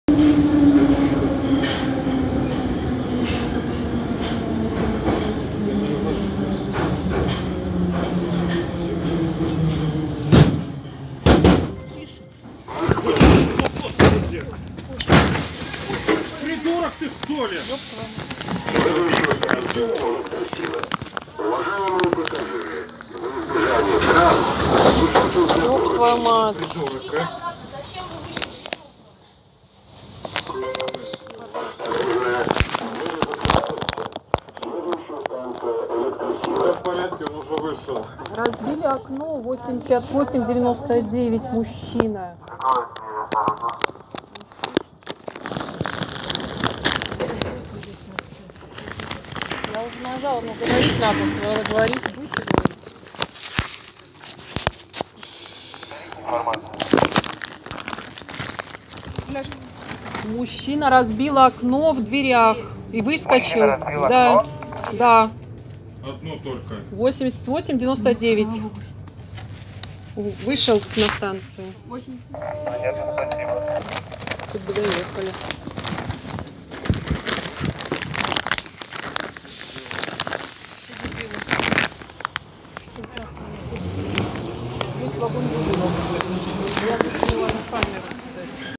Придурок ты, что ли? Ёб твою мать. Все в порядке, он уже вышел. Разбили окно 88-99, мужчина. Я уже нажала, но говорить надо, говорить, будете говорить. Мужчина разбил окно в дверях и выскочил. Да, да. Одно только. 88-99. Вышел на станцию. Тут бы доехали. Весь вагон выжил.